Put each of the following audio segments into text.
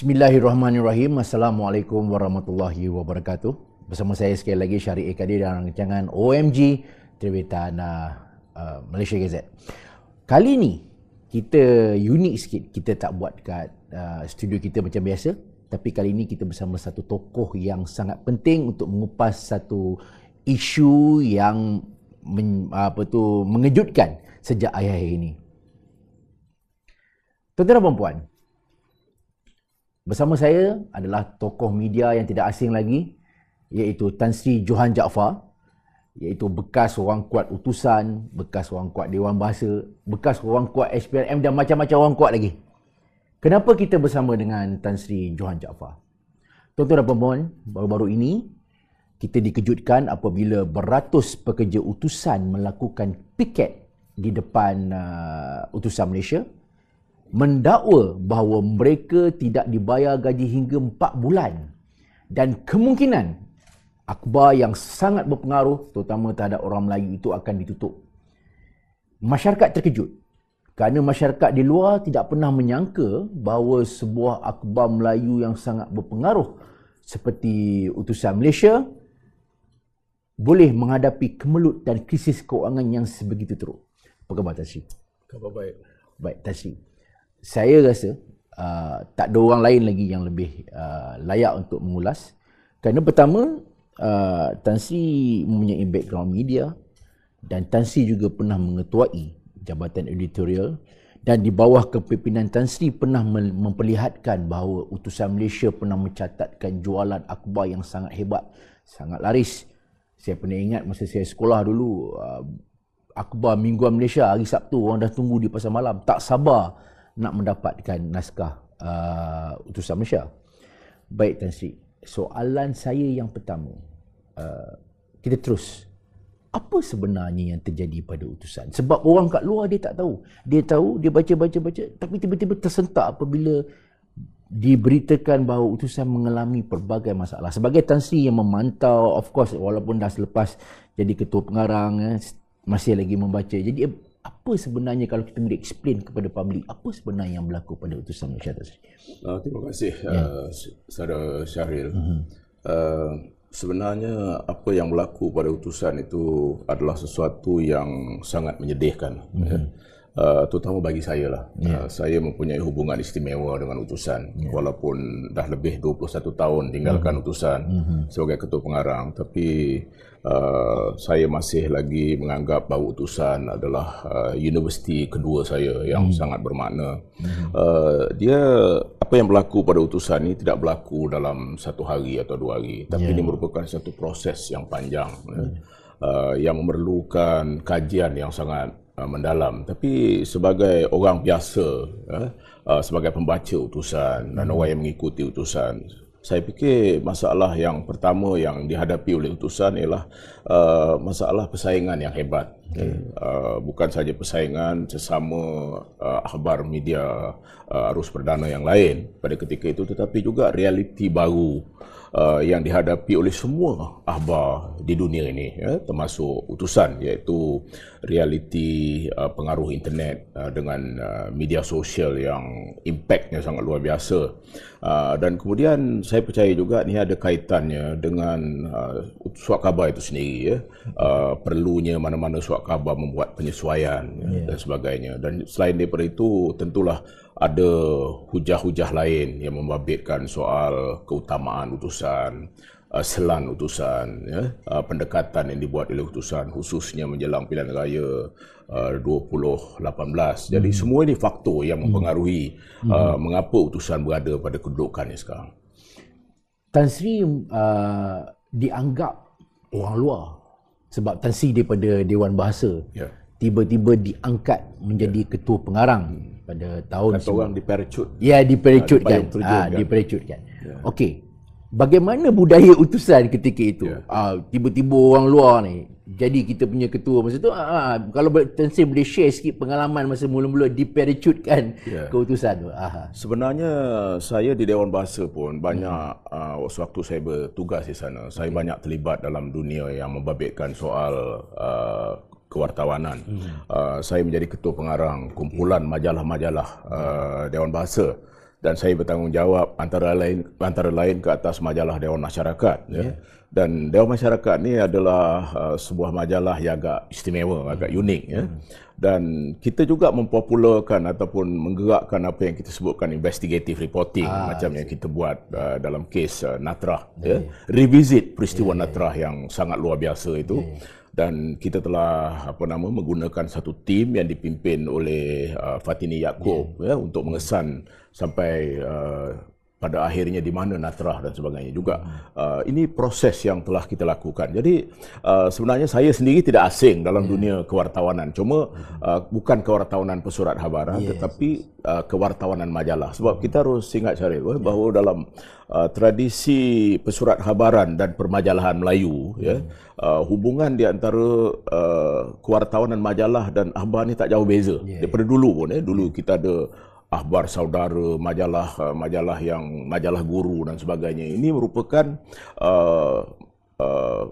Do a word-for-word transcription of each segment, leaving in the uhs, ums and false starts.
Bismillahirrahmanirrahim. Assalamualaikum warahmatullahi wabarakatuh. Bersama saya sekali lagi Syariq Kadir dalam rancangan O M G Terbitan uh, uh, Malaysia Gazette. Kali ni kita unik sikit. Kita tak buat kat uh, studio kita macam biasa, tapi kali ini kita bersama satu tokoh yang sangat penting untuk mengupas satu isu yang men, apa tu mengejutkan sejak akhir-akhir ini. Tuan-tuan dan puan, bersama saya adalah tokoh media yang tidak asing lagi, iaitu Tan Sri Johan Jaafar, iaitu bekas orang kuat utusan, bekas orang kuat Dewan Bahasa, bekas orang kuat H P R M dan macam-macam orang kuat lagi. Kenapa kita bersama dengan Tan Sri Johan Jaafar? Tuan-tuan dan puan, baru-baru ini kita dikejutkan apabila beratus pekerja utusan melakukan piket di depan uh, utusan Malaysia, mendakwa bahawa mereka tidak dibayar gaji hingga empat bulan dan kemungkinan akhbar yang sangat berpengaruh terutama terhadap orang Melayu itu akan ditutup. Masyarakat terkejut kerana masyarakat di luar tidak pernah menyangka bahawa sebuah akhbar Melayu yang sangat berpengaruh seperti utusan Malaysia boleh menghadapi kemelut dan krisis keuangan yang sebegitu teruk. Apa khabar Tan Sri? Khabar baik. Baik Tan Sri. Saya rasa uh, tak ada orang lain lagi yang lebih uh, layak untuk mengulas. Kerana pertama, uh, Tan Sri mempunyai background media dan Tan Sri juga pernah mengetuai Jabatan Editorial, dan di bawah kepimpinan Tan Sri pernah memperlihatkan bahawa utusan Malaysia pernah mencatatkan jualan akhbar yang sangat hebat, sangat laris. Saya pernah ingat masa saya sekolah dulu, uh, akhbar Mingguan Malaysia hari Sabtu orang dah tunggu di pasar malam, tak sabar nak mendapatkan naskah uh, utusan Malaysia. Baik Tan Sri, soalan saya yang pertama, uh, kita terus, apa sebenarnya yang terjadi pada utusan? Sebab orang kat luar dia tak tahu. Dia tahu, dia baca-baca-baca, tapi tiba-tiba tersentak apabila diberitakan bahawa utusan mengalami pelbagai masalah. Sebagai Tan Sri yang memantau, of course, walaupun dah selepas jadi ketua pengarang, eh, masih lagi membaca. Jadi apa sebenarnya, kalau kita boleh explain kepada publik, apa sebenarnya yang berlaku pada utusan Malaysia? Uh, terima kasih, yeah. uh, Saudara Syahril. Uh-huh. uh, sebenarnya apa yang berlaku pada utusan itu adalah sesuatu yang sangat menyedihkan. Uh-huh. Uh, terutama bagi saya lah. Yeah. Uh, saya mempunyai hubungan istimewa dengan utusan. Yeah. Walaupun dah lebih dua puluh satu tahun tinggalkan uh-huh. utusan uh-huh. sebagai ketua pengarang, tapi uh, saya masih lagi menganggap bahawa utusan adalah uh, universiti kedua saya yang uh-huh. sangat bermakna. Uh-huh. Uh, dia apa yang berlaku pada utusan ini tidak berlaku dalam satu hari atau dua hari, tapi yeah. ini merupakan satu proses yang panjang, yeah. uh, yang memerlukan kajian yang sangat Uh, mendalam. Tapi sebagai orang biasa, uh, uh, sebagai pembaca utusan dan hmm. orang yang mengikuti utusan, saya fikir masalah yang pertama yang dihadapi oleh utusan ialah uh, masalah persaingan yang hebat. Okay. Uh, bukan sahaja persaingan sesama uh, akhbar media uh, arus perdana yang lain pada ketika itu, tetapi juga realiti baru Uh, yang dihadapi oleh semua akhbar di dunia ini, ya, termasuk utusan, iaitu realiti uh, pengaruh internet uh, dengan uh, media sosial yang impaknya sangat luar biasa. Uh, dan kemudian saya percaya juga ini ada kaitannya dengan uh, surat khabar itu sendiri, ya. Uh, perlunya mana-mana surat khabar membuat penyesuaian, ya, yeah. dan sebagainya. Dan selain daripada itu, tentulah ada hujah-hujah lain yang membabitkan soal keutamaan utusan, uh, selan utusan, ya, uh, pendekatan yang dibuat oleh utusan khususnya menjelang pilihan raya uh, dua ribu lapan belas. Jadi hmm. semua ini faktor yang mempengaruhi hmm. uh, mengapa utusan berada pada kedudukannya sekarang. Tan Sri uh, dianggap orang luar sebab Tan Sri daripada Dewan Bahasa, yeah. tiba-tiba diangkat menjadi yeah. ketua pengarang hmm. pada tahun kata orang diperecut. Ya, diperecutkan. Ah, diperecutkan. Ya. Okey. Bagaimana budaya utusan ketika itu? Ya. Ah, tiba-tiba orang luar ni jadi kita punya ketua masa tu. Ah, kalau Tan Sri boleh share sikit pengalaman masa mula-mula diperecutkan ya. ke utusan tu. Ah. Sebenarnya saya di Dewan Bahasa pun banyak hmm. uh, waktu saya bertugas di sana, saya okay. banyak terlibat dalam dunia yang membabitkan soal uh, kewartawanan. Hmm. Uh, saya menjadi ketua pengarang kumpulan majalah-majalah uh, Dewan Bahasa. dan saya bertanggungjawab antara lain antara lain ke atas majalah Dewan Masyarakat. Ya. Yeah. Dan Dewan Masyarakat ni adalah uh, sebuah majalah yang agak istimewa, agak unik. Ya. Hmm. Dan kita juga mempopularkan ataupun menggerakkan apa yang kita sebutkan investigative reporting, ah, macam yang kita buat uh, dalam kes uh, Natrah. Yeah. Ya. Revisit peristiwa yeah, Natrah yeah. yang sangat luar biasa itu. Yeah, yeah. Dan kita telah apa nama menggunakan satu tim yang dipimpin oleh uh, Fatini Yaakob yeah. ya, untuk mengesan sampai uh, pada akhirnya di mana Natrah dan sebagainya juga. Uh, ini proses yang telah kita lakukan. Jadi uh, sebenarnya saya sendiri tidak asing dalam yeah. dunia kewartawanan. Cuma uh, bukan kewartawanan pesurat habaran, yes. tetapi uh, kewartawanan majalah. Sebab kita harus ingat Syaril yeah. bahawa dalam uh, tradisi pesurat habaran dan permajalahan Melayu, yeah. ya, uh, hubungan di antara uh, kewartawanan majalah dan akhbar ni tak jauh beza. Yeah. Daripada dulu pun, eh, dulu kita ada akhbar saudara, majalah majalah yang majalah guru dan sebagainya. Ini merupakan uh, uh,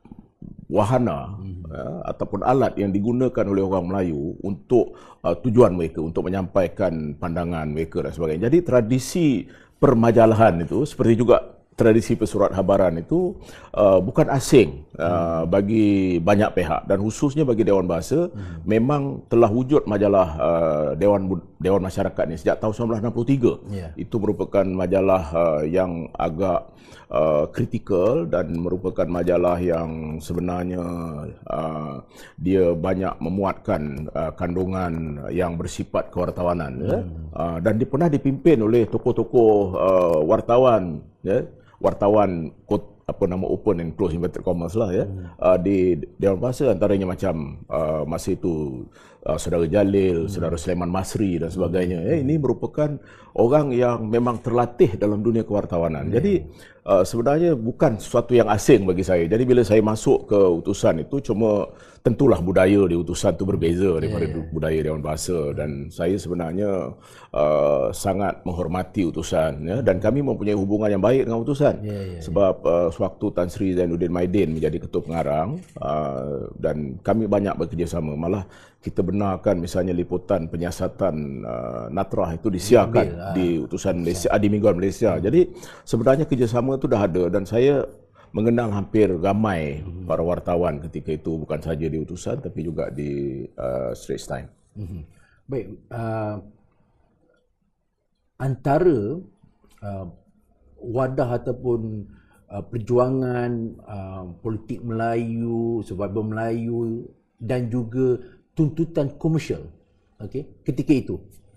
wahana hmm. uh, ataupun alat yang digunakan oleh orang Melayu untuk uh, tujuan mereka, untuk menyampaikan pandangan mereka dan sebagainya. Jadi tradisi permajalahan itu seperti juga tradisi pesurat habaran itu uh, bukan asing uh, bagi banyak pihak, dan khususnya bagi Dewan Bahasa. Hmm. Memang telah wujud majalah uh, Dewan Dewan Masyarakat ni sejak tahun sembilan belas enam puluh tiga. Yeah. Itu merupakan majalah uh, yang agak uh, kritikal dan merupakan majalah yang sebenarnya uh, dia banyak memuatkan uh, kandungan yang bersifat kewartawanan. Hmm. Ya? Uh, dan dia pernah dipimpin oleh tokoh-tokoh uh, wartawan, ya, wartawan apa nama open and close inverted commas lah, ya, hmm. uh, di Dewan Bahasa, antaranya macam uh, masa itu uh, saudara Jalil, hmm. saudara Sulaiman Masri dan sebagainya. Hmm. Ya, ini merupakan orang yang memang terlatih dalam dunia kewartawanan. Hmm. Jadi uh, sebenarnya bukan sesuatu yang asing bagi saya. Jadi bila saya masuk ke utusan itu, cuma tentulah budaya di utusan itu berbeza daripada yeah, yeah. budaya Dewan Bahasa, dan saya sebenarnya uh, sangat menghormati utusan, ya, dan kami mempunyai hubungan yang baik dengan utusan. Yeah, yeah, sebab uh, sewaktu Tan Sri Zainuddin Maidin menjadi ketua pengarang, uh, dan kami banyak bekerjasama. Malah kita benarkan misalnya liputan penyiasatan uh, Natrah itu disiarkan Ambil, di utusan Malaysia, di Mingguan Malaysia. Jadi sebenarnya kerjasama itu dah ada, dan saya mengenal hampir ramai mm-hmm. para wartawan ketika itu, bukan saja di utusan tapi juga di uh, Straits Times. Mm-hmm. Baik, uh, antara uh, wadah ataupun uh, perjuangan uh, politik Melayu, survival Melayu dan juga tuntutan komersial, okay, ketika itu,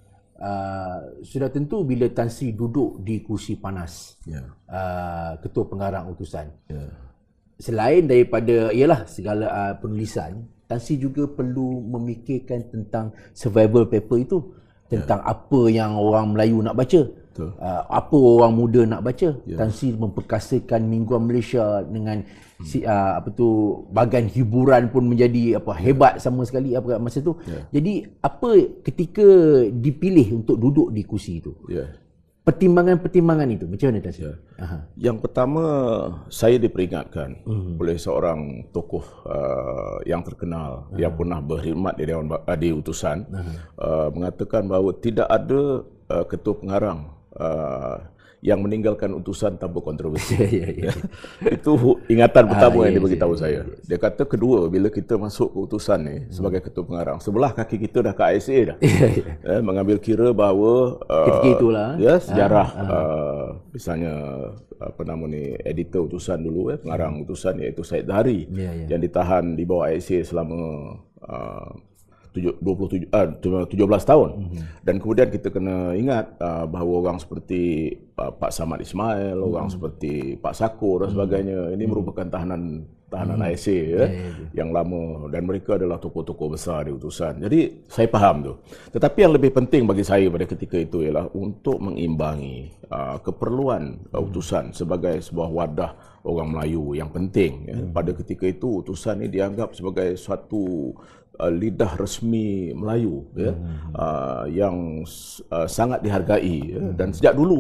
Uh, sudah tentu bila Tan Sri duduk di kursi panas, yeah. uh, ketua pengarang utusan, yeah. selain daripada ialah segala uh, penulisan, Tan Sri juga perlu memikirkan tentang survival paper itu, tentang yeah. apa yang orang Melayu nak baca, uh, apa orang muda nak baca. Yeah. Tan Sri memperkasakan Mingguan Malaysia dengan hmm. si, uh, apa tu bahagian hiburan pun menjadi apa hebat sama sekali apa masa tu. Yeah. Jadi apa ketika dipilih untuk duduk di kursi itu? Yeah. Pertimbangan-pertimbangan itu macam mana, Tan Sri? Yeah. Aha. Yang pertama, saya diperingatkan hmm. oleh seorang tokoh uh, yang terkenal, Aha. yang pernah berkhidmat di Dewan uh, di utusan, uh, mengatakan bahawa tidak ada uh, ketua pengarang uh, yang meninggalkan utusan tanpa kontroversi. yeah, yeah, yeah. Itu ingatan pertama ah, yang yeah, dia beritahu yeah, saya. Yeah, yeah. Dia kata kedua, bila kita masuk ke utusan ni hmm. sebagai ketua pengarang, sebelah kaki kita dah ke I S A dah. yeah, yeah. Eh, mengambil kira bahawa uh, ketika itulah ya, sejarah ah, ah. Uh, misalnya apa nama ni, editor utusan dulu, eh, pengarang hmm. utusan iaitu Said Dhari, yeah, yeah. yang ditahan di bawah I S A selama uh, dua puluh tujuh, uh, tujuh belas tahun. Mm-hmm. Dan kemudian kita kena ingat uh, bahawa orang seperti uh, Pak Samad Ismail, mm-hmm. orang seperti Pak Sakur dan sebagainya, mm-hmm. ini merupakan tahanan tahanan mm-hmm. I S A, ya, yeah, yeah, yeah. yang lama, dan mereka adalah tokoh-tokoh besar di utusan. Jadi saya faham tu. Tetapi yang lebih penting bagi saya pada ketika itu ialah untuk mengimbangi uh, keperluan uh, utusan sebagai sebuah wadah orang Melayu yang penting, ya. Mm-hmm. Pada ketika itu utusan ini dianggap sebagai suatu Uh, lidah resmi Melayu, ya, hmm. uh, yang uh, sangat dihargai, ya. Dan sejak dulu pun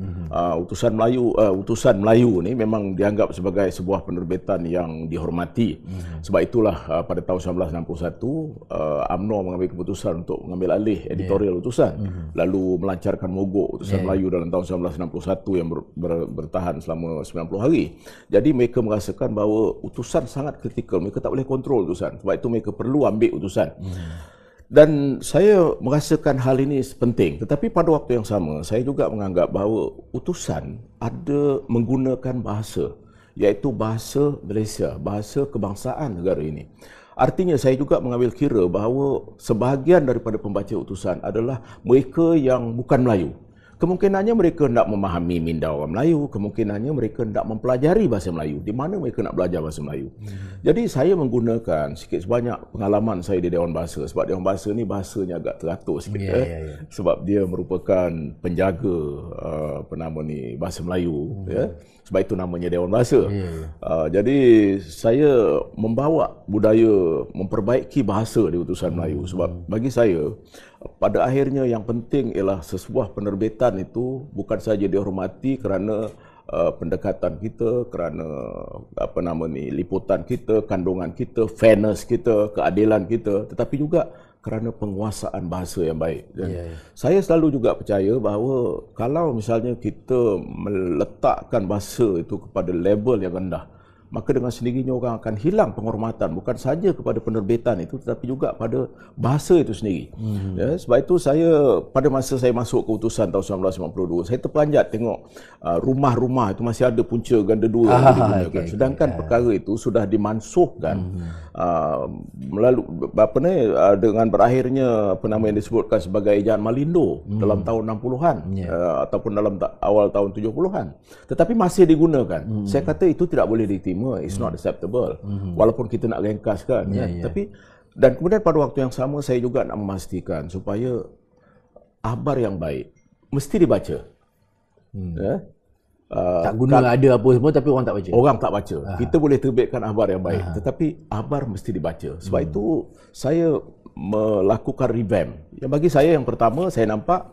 Mm-hmm. Uh, utusan Melayu uh, utusan Melayu ni memang dianggap sebagai sebuah penerbitan yang dihormati. Mm-hmm. Sebab itulah uh, pada tahun seribu sembilan ratus enam puluh satu uh, U M N O mengambil keputusan untuk mengambil alih editorial yeah. utusan. Mm-hmm. Lalu melancarkan mogok utusan yeah. Melayu dalam tahun seribu sembilan ratus enam puluh satu yang ber, ber, bertahan selama sembilan puluh hari. Jadi mereka merasakan bahawa utusan sangat kritikal. Mereka tak boleh kontrol utusan. Sebab itu mereka perlu ambil utusan. Mm-hmm. Dan saya merasakan hal ini penting. Tetapi pada waktu yang sama, saya juga menganggap bahawa utusan ada menggunakan bahasa, iaitu bahasa Malaysia, bahasa kebangsaan negara ini. Artinya saya juga mengambil kira bahawa sebahagian daripada pembaca utusan adalah mereka yang bukan Melayu. Kemungkinannya mereka tidak memahami minda orang Melayu, kemungkinannya mereka tidak mempelajari bahasa Melayu. Di mana mereka nak belajar bahasa Melayu? Hmm. Jadi saya menggunakan sikit sebanyak pengalaman saya di Dewan Bahasa. Sebab Dewan Bahasa ni bahasanya agak teratur sikit. Yeah, eh. yeah, yeah. Sebab dia merupakan penjaga uh, apa nama ni, bahasa Melayu. Hmm. Ya. Sebab itu namanya Dewan Bahasa. Yeah. Uh, jadi saya membawa budaya memperbaiki bahasa di utusan Melayu. Sebab bagi saya, pada akhirnya yang penting ialah sebuah penerbitan itu bukan saja dihormati kerana uh, pendekatan kita, kerana apa nama ni, liputan kita, kandungan kita, fairness kita, keadilan kita, tetapi juga kerana penguasaan bahasa yang baik. Dan yeah, yeah. saya selalu juga percaya bahawa kalau misalnya kita meletakkan bahasa itu kepada level yang rendah, maka dengan sendirinya orang akan hilang penghormatan bukan saja kepada penerbitan itu tetapi juga pada bahasa itu sendiri. Hmm. Ya, sebab itu saya pada masa saya masuk ke utusan tahun seribu sembilan ratus sembilan puluh dua, saya terperanjat tengok uh, rumah-rumah itu masih ada punca ganda dua ah, yang digunakan. Okay, Sedangkan okay. perkara itu sudah dimansuhkan hmm. uh, melalui apa ni uh, dengan berakhirnya apa nama yang disebutkan sebagai ejaan Malindo hmm. dalam tahun enam puluhan yeah. uh, ataupun dalam ta- awal tahun tujuh puluhan. Tetapi masih digunakan. Hmm. Saya kata itu tidak boleh diterima. It's not acceptable. Mm-hmm. Walaupun kita nak ringkaskan, yeah, kan? yeah. Tapi dan kemudian pada waktu yang sama saya juga nak memastikan supaya akhbar yang baik mesti dibaca. Hmm. Ya? Uh, tak guna kan, ada apa semua tapi orang tak baca. Orang tak baca. Aha. Kita boleh terbitkan akhbar yang baik, Aha. tetapi akhbar mesti dibaca. Sebab hmm. itu saya melakukan revamp. Yang bagi saya yang pertama, saya nampak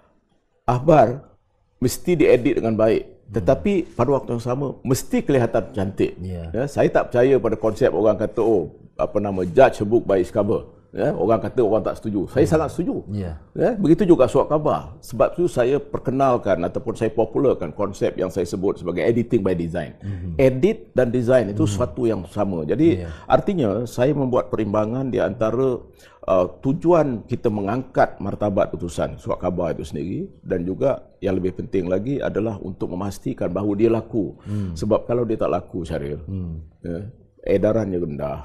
akhbar mesti diedit dengan baik. Tetapi pada waktu yang sama mesti kelihatan cantik. Yeah. Ya, saya tak percaya pada konsep orang kata oh apa nama judge a book by its cover. Ya, orang kata orang tak setuju. Saya hmm. sangat setuju. Yeah. Ya, begitu juga surat khabar. Sebab itu saya perkenalkan ataupun saya popularkan konsep yang saya sebut sebagai editing by design. Mm-hmm. Edit dan design itu mm-hmm. sesuatu yang sama. Jadi yeah. artinya saya membuat perimbangan di antara uh, tujuan kita mengangkat martabat utusan surat khabar itu sendiri dan juga yang lebih penting lagi adalah untuk memastikan bahawa dia laku. Mm. Sebab kalau dia tak laku, Syaril, mm. ya, edarannya rendah.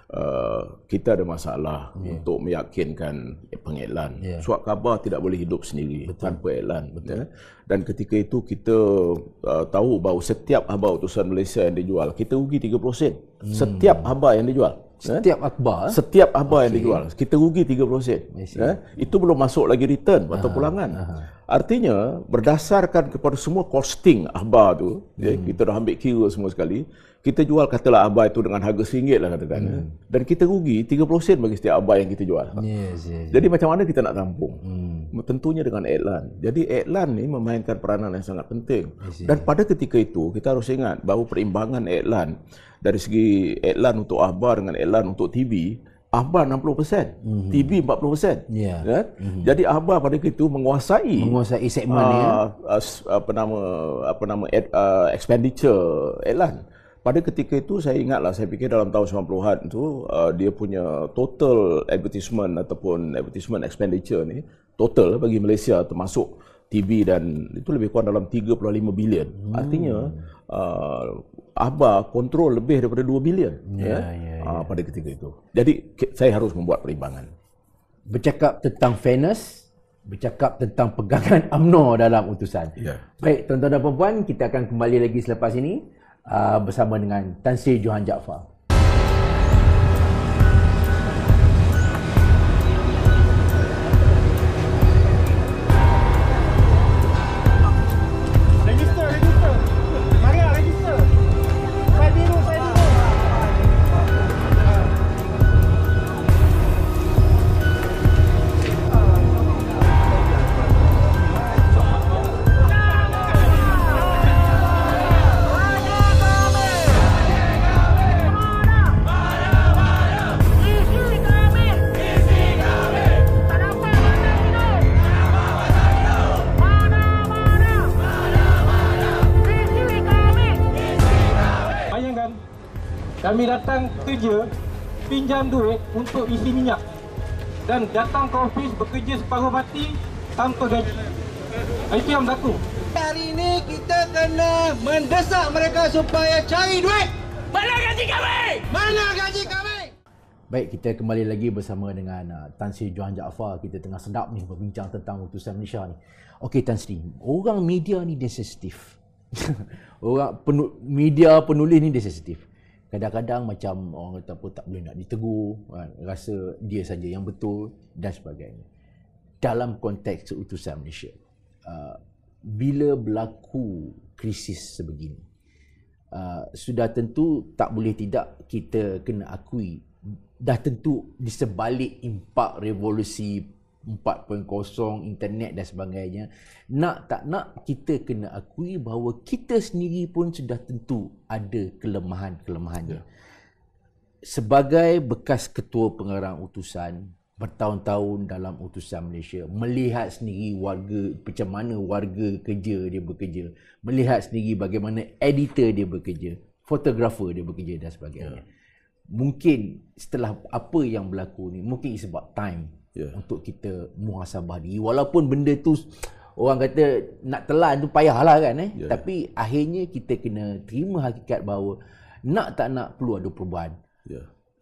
Uh, kita ada masalah yeah. untuk meyakinkan pengiklan. Yeah. Surat khabar tidak boleh hidup sendiri Betul. tanpa iklan. Betul. Ya? Dan ketika itu kita uh, tahu bahawa setiap akhbar utusan Malaysia yang dijual, kita rugi tiga puluh sen. Hmm. Setiap akhbar yang dijual. Setiap akhbar? Setiap akhbar okay. yang dijual, kita rugi tiga puluh sen. Ya? Itu belum masuk lagi return atau pulangan. Aha. Artinya, berdasarkan kepada semua costing akhbar tu, hmm. ya, kita dah ambil kira semua sekali, kita jual katalah akhbar itu dengan harga RM satu lah katakan. Hmm. Dan kita rugi tiga puluh sen bagi setiap akhbar yang kita jual. Yes, yes. Jadi macam mana kita nak tampung? Hmm. Tentunya dengan iklan. Jadi iklan ni memainkan peranan yang sangat penting. Yes, yes. Dan pada ketika itu, kita harus ingat bahawa perimbangan iklan dari segi iklan untuk akhbar dengan iklan untuk T V, akhbar enam puluh peratus, mm-hmm. T V empat puluh peratus. Yeah. Ya? Mm-hmm. Jadi akhbar pada ketika itu menguasai menguasai segmen uh, ya. Uh, apa nama apa nama ad, uh, expenditure iklan. Pada ketika itu saya ingatlah, saya fikir dalam tahun sembilan puluhan tu uh, dia punya total advertisement ataupun advertisement expenditure ni total bagi Malaysia termasuk T V dan itu lebih kurang dalam tiga puluh lima bilion. Hmm. Artinya uh, akhbar kontrol lebih daripada dua bilion yeah, ya, yeah, uh, yeah. pada ketika itu. Jadi saya harus membuat perimbangan. Bercakap tentang fairness, bercakap tentang pegangan U M N O dalam utusan. Yeah. Baik, tuan-tuan dan puan-puan, kita akan kembali lagi selepas ini uh, bersama dengan Tan Sri Johan Jaafar. Kami datang kerja, pinjam duit untuk isi minyak dan datang ke ofis bekerja separuh mati tanpa gaji. Itu yang berlaku. Hari ini kita kena mendesak mereka supaya cari duit. Mana gaji kami? Mana gaji kami? Baik, kita kembali lagi bersama dengan uh, Tan Sri Johan Jaafar. Kita tengah sedap ni berbincang tentang utusan Malaysia ni. Okey Tan Sri, orang media ni dia sensitif. Orang penu, media penulis ni dia sensitif. Kadang-kadang macam orang kata apa, tak boleh nak ditegur, kan? Rasa dia saja yang betul dan sebagainya. Dalam konteks utusan Malaysia, uh, bila berlaku krisis sebegini, uh, sudah tentu tak boleh tidak kita kena akui, dah tentu di sebalik impak revolusi empat titik kosong, internet dan sebagainya, nak tak nak kita kena akui bahawa kita sendiri pun sudah tentu ada kelemahan-kelemahannya. Sebagai bekas ketua pengarang utusan, bertahun-tahun dalam utusan Malaysia, melihat sendiri warga, macam mana warga kerja dia bekerja, melihat sendiri bagaimana editor dia bekerja, fotografer dia bekerja dan sebagainya. Yeah. Mungkin setelah apa yang berlaku ni, mungkin it's about time yeah. untuk kita muhasabah diri. Walaupun benda tu orang kata nak telan tu payahlah kan eh. Yeah. Tapi akhirnya kita kena terima hakikat bahawa nak tak nak perlu ada perubahan. Yeah.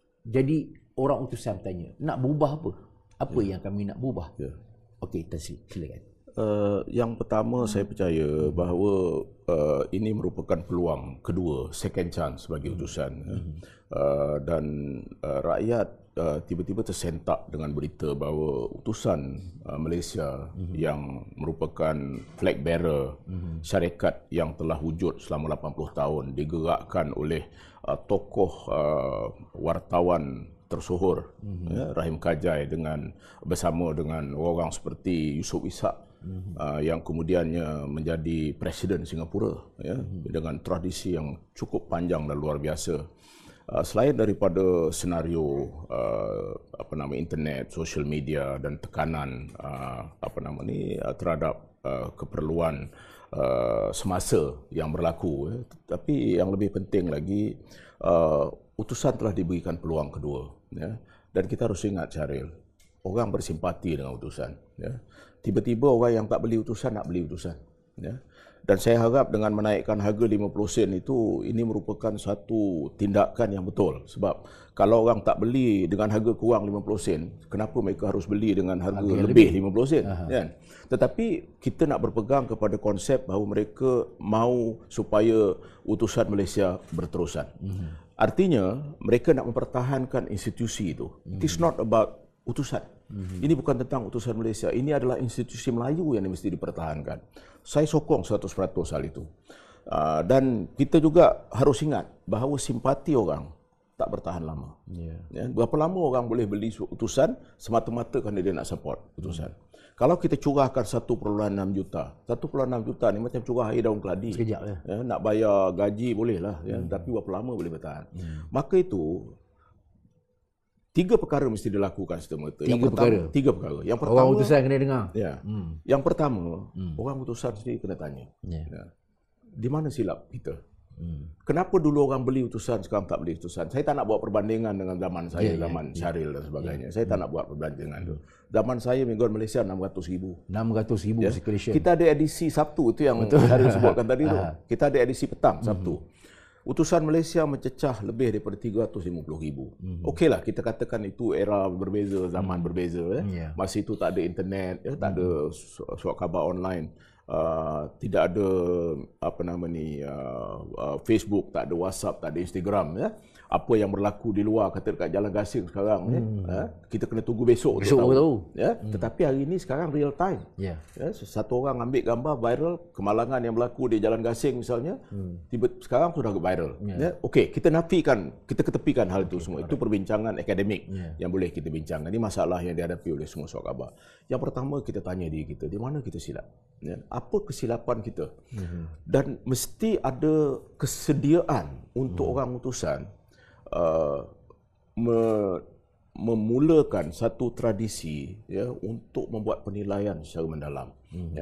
Jadi orang utusan tanya, nak berubah apa? Apa yeah. yang kami nak berubah? Yeah. Okey, Tan Sri, silakan. Uh, yang pertama hmm. saya percaya bahawa uh, ini merupakan peluang kedua, second chance bagi utusan. Hmm. Uh, dan uh, rakyat uh, tiba-tiba tersentak dengan berita bahawa utusan uh, Malaysia hmm. yang merupakan flag bearer hmm. syarikat yang telah wujud selama lapan puluh tahun digerakkan oleh uh, tokoh uh, wartawan tersohor mm-hmm. ya, Rahim Kajai dengan bersama dengan orang seperti Yusof Ishak mm-hmm. uh, yang kemudiannya menjadi Presiden Singapura ya, mm-hmm. dengan tradisi yang cukup panjang dan luar biasa. Uh, selain daripada senario uh, apa nama internet, social media dan tekanan uh, apa nama ni uh, terhadap uh, keperluan uh, semasa yang berlaku, ya. Tapi yang lebih penting lagi, uh, utusan telah diberikan peluang kedua, ya. Dan kita harus ingat, Syaril, orang bersimpati dengan utusan, ya. Tiba-tiba orang yang tak beli utusan nak beli utusan, ya. Dan saya harap dengan menaikkan harga lima puluh sen itu, ini merupakan satu tindakan yang betul. Sebab kalau orang tak beli dengan harga kurang lima puluh sen, kenapa mereka harus beli dengan harga, harga lebih lima puluh sen? Kan? Tetapi kita nak berpegang kepada konsep bahawa mereka mahu supaya utusan Malaysia berterusan. Mm-hmm. Artinya, mereka nak mempertahankan institusi itu. Mm-hmm. It is not about utusan. Mm-hmm. Ini bukan tentang utusan Malaysia. Ini adalah institusi Melayu yang mesti dipertahankan. Saya sokong seratus peratus hal itu. Uh, dan kita juga harus ingat bahawa simpati orang tak bertahan lama. Yeah. Ya, berapa lama orang boleh beli utusan semata-mata kerana dia nak support utusan. Mm. Kalau kita curahkan satu perpuluhan enam juta, satu perpuluhan enam juta ni macam curah air daun keladi. Sekejap ya. Ya, nak bayar gaji bolehlah, ya, mm. tapi berapa lama boleh bertahan. Mm. Maka itu tiga perkara mesti dilakukan serta-merta. Tiga yang pertama, perkara. Tiga perkara. Yang pertama, orang utusan kena dengar. Ya. Hmm. Yang pertama, hmm. orang utusan sendiri kena tanya. Yeah. Ya. Di mana silap kita? Hmm. Kenapa dulu orang beli utusan, sekarang tak beli utusan? Saya tak nak buat perbandingan dengan zaman saya, yeah, zaman yeah, Syaril dan sebagainya. Yeah. Saya tak nak buat perbandingan itu. Zaman saya mingguan Malaysia enam ratus ribu. enam ratus ribu ya. circulation. Kita ada edisi Sabtu, itu yang Syaril sebutkan tadi tu. Kita ada edisi petang Sabtu. Mm-hmm. Utusan Malaysia mencecah lebih daripada tiga ratus lima puluh ribu. Mm-hmm. Okeylah, kita katakan itu era berbeza, zaman mm-hmm. berbeza. Eh. Yeah. Masa itu tak ada internet, eh, tak ada surat khabar online. Uh, tidak ada apa nama ni uh, uh, Facebook, tak ada WhatsApp, tak ada Instagram, ya. Apa yang berlaku di luar, kata dekat Jalan Gasing sekarang, hmm. ya, kita kena tunggu besok besok untuk tahu, tahu. Ya. Hmm. Tetapi hari ini sekarang real time. Yeah. Ya, satu orang ambil gambar viral kemalangan yang berlaku di Jalan Gasing misalnya, hmm. tiba sekarang sudah viral. Yeah. Ya. Okey, kita nafikan, kita ketepikan hal itu okay, semua. Itu perbincangan akademik yeah. yang boleh kita bincangkan. Ini masalah yang dihadapi oleh semua surat khabar. Yang pertama, kita tanya diri kita, di mana kita silap? Ya. Apa kesilapan kita? Hmm. Dan mesti ada kesediaan untuk hmm. orang utusan Uh, me, memulakan satu tradisi, ya, untuk membuat penilaian secara mendalam. Mm-hmm. Ya.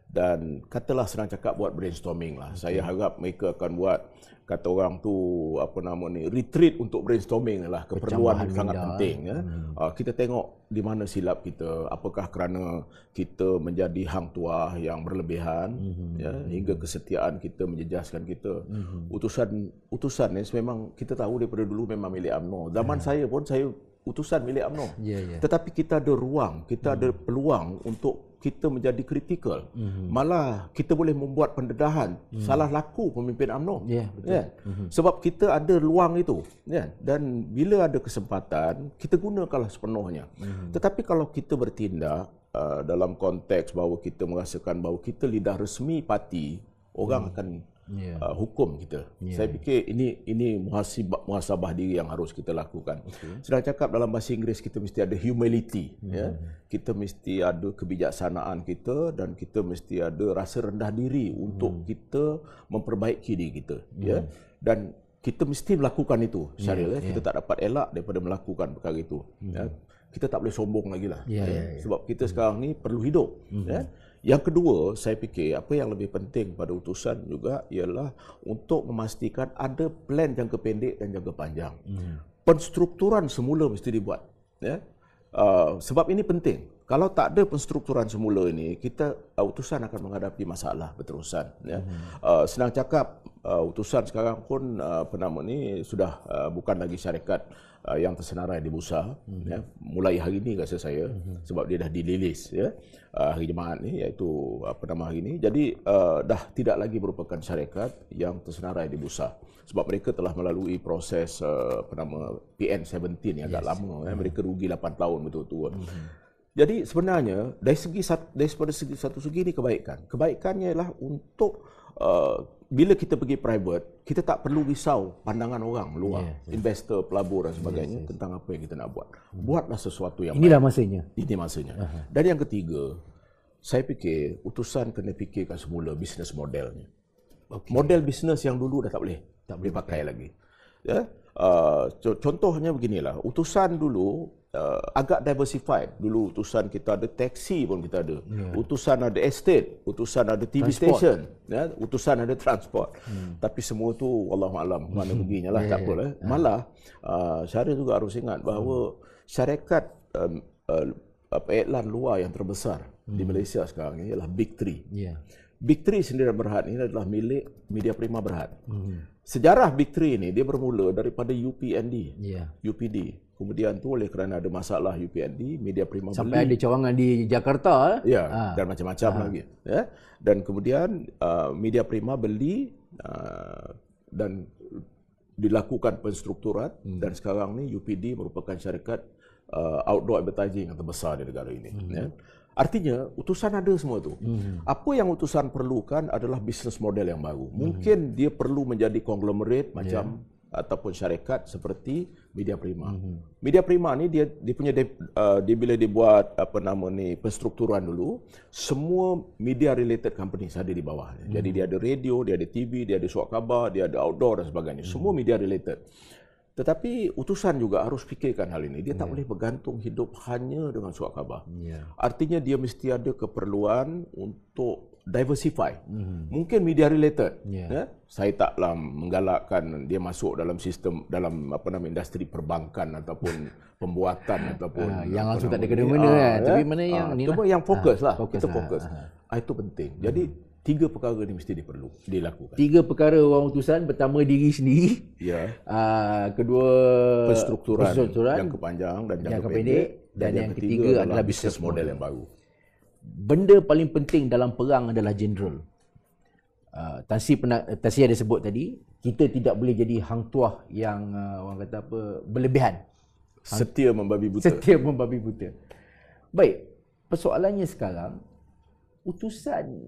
dan katalah senang cakap buat brainstorming lah. Saya harap mereka akan buat, kata orang tu apa nama ni, retreat untuk brainstorming lah, keperluan yang sangat penting ya. Hmm. Uh, kita tengok di mana silap kita, apakah kerana kita menjadi hang tuah yang berlebihan hmm. ya, hingga kesetiaan kita menjejaskan kita. Hmm. Utusan utusan ni memang kita tahu daripada dulu memang milik U M N O. Zaman hmm. saya pun saya utusan milik U M N O. Yeah, yeah. Tetapi kita ada ruang, kita hmm. ada peluang untuk kita menjadi kritikal. Mm-hmm. Malah kita boleh membuat pendedahan mm. salah laku pemimpin U M N O. Yeah, betul. Yeah. Mm-hmm. Sebab kita ada ruang itu. Yeah. Dan bila ada kesempatan, kita gunakanlah sepenuhnya. Mm-hmm. Tetapi kalau kita bertindak uh, dalam konteks bahawa kita merasakan bahawa kita lidah resmi parti, orang mm. akan yeah. uh, hukum kita. Yeah. Saya fikir ini ini muhasabah, muhasabah diri yang harus kita lakukan. Okay. Sedang cakap dalam bahasa Inggeris, kita mesti ada humility. Mm. Ya. Kita mesti ada kebijaksanaan kita dan kita mesti ada rasa rendah diri mm. untuk kita memperbaiki diri kita. Mm. Ya. Dan kita mesti melakukan itu, Syaril. Yeah. Ya. Kita yeah. tak dapat elak daripada melakukan perkara itu. Mm. Ya. Kita tak boleh sombong lagi lah. Yeah, ya. Yeah, yeah. Sebab kita sekarang ni perlu hidup. Mm. Ya. Yang kedua, saya fikir apa yang lebih penting pada utusan juga ialah untuk memastikan ada plan jangka pendek dan jangka panjang. Hmm. Penstrukturan semula mesti dibuat. Ya? Uh, sebab ini penting. Kalau tak ada penstrukturan semula ini, kita uh, utusan akan menghadapi masalah berterusan. Ya? Hmm. Uh, senang cakap, uh, utusan sekarang pun uh, apa nama ni sudah uh, bukan lagi syarikat uh, yang tersenarai di Bursa. Hmm. Ya? Mulai hari ini rasa saya, hmm. sebab dia dah dililis. Ya? Uh, hari Jumaat ni, iaitu apa nama hari ini. Jadi uh, dah tidak lagi merupakan syarikat yang tersenarai di Bursa. Sebab mereka telah melalui proses uh, apa nama P N tujuh belas yang agak yes. lama. Hmm. Ya? Mereka rugi lapan tahun betul-betul. Hmm. Jadi sebenarnya dari segi dari segi satu segi ini kebaikan. Kebaikannya ialah untuk uh, bila kita pergi private, kita tak perlu risau pandangan orang luar, yes, yes. investor, pelabur dan sebagainya yes, yes. tentang apa yang kita nak buat. Buatlah sesuatu yang Inilah baik. masanya. Ini masanya. Uh-huh. Dan yang ketiga, saya fikir utusan kena fikirkan semula bisnes modelnya. Okay. Model bisnes yang dulu dah tak boleh, tak boleh pakai lagi. Ya. Uh, contohnya beginilah, utusan dulu uh, agak diversified. Dulu utusan kita ada taksi pun kita ada. Yeah. Utusan ada estate, utusan ada T V transport. Station, ya, utusan ada transport. Hmm. Tapi semua tu wallahualam mana perginya lah, yeah, tak apalah. Yeah. Malah uh, Syaril juga harus ingat bahawa hmm. syarikat um, uh, iklan luar yang terbesar hmm. di Malaysia sekarang ini ialah Big Three. Yeah. Big Three Sdn Bhd ini adalah milik Media Prima Berhad. Hmm. Sejarah Big Three ini dia bermula daripada U P N D, yeah. U P D. Kemudian tu oleh kerana ada masalah U P N D, Media Prima sampai beli. ada cawangan di Jakarta. Ya, ha. dan macam-macam ha. lagi. Ya. Dan kemudian uh, Media Prima beli uh, dan dilakukan penstrukturan hmm. dan sekarang ni U P D merupakan syarikat uh, outdoor advertising yang terbesar di negara ini. Hmm. Ya. Artinya, utusan ada semua tu. Hmm. Apa yang utusan perlukan adalah bisnes model yang baru. Mungkin hmm. dia perlu menjadi konglomerat macam yeah. ataupun syarikat seperti Media Prima. Hmm. Media Prima ni dia dia punya dia, uh, dia bila dia buat apa nama ni penstrukturan dulu, semua media related companies ada di bawahnya. Hmm. Jadi dia ada radio, dia ada T V, dia ada surat khabar, dia ada outdoor dan sebagainya. Hmm. Semua media related. Tetapi utusan juga harus fikirkan hal ini. Dia yeah. tak boleh bergantung hidup hanya dengan surat khabar. Yeah. Artinya dia mesti ada keperluan untuk diversify. Mm-hmm. Mungkin media related. Yeah. Ya? Saya taklah menggalakkan dia masuk dalam sistem, dalam apa nama industri perbankan ataupun pembuatan ataupun uh, yang langsung tak ada kena-mena kan. Ya? Tapi mana yang uh, ni lah. yang fokus uh, lah. Fokus kita fokus. Uh, uh. Itu penting. Jadi mm. tiga perkara ni mesti diperlu dilakukan. Tiga perkara orang utusan, pertama diri sendiri. Ya. Uh, kedua penstrukturan, penstrukturan jangka panjang dan jangka, jangka pendek, pendek dan, dan yang, yang ketiga, ketiga adalah bisnes model, model yang baru. Benda paling penting dalam perang adalah general. Uh, Tan Sri pernah Tan Sri ada sebut tadi, kita tidak boleh jadi hang tuah yang uh, orang kata apa berlebihan. Hang, setia membabi buta. Setia membabi buta. Baik, persoalannya sekarang utusan